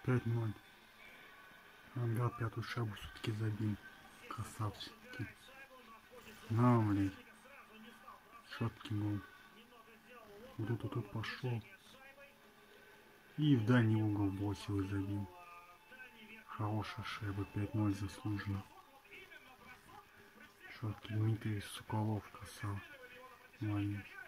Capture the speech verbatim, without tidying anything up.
пять ноль. Ага, пятую шайбу все-таки забил. Красавчики. На, блядь. Четкий гол. Вот это тут пошел. И в дальний угол бросил и забил. Хорошая шайба, пять ноль заслуженно. Четкий Дмитрий Соколов, красава. Молодец.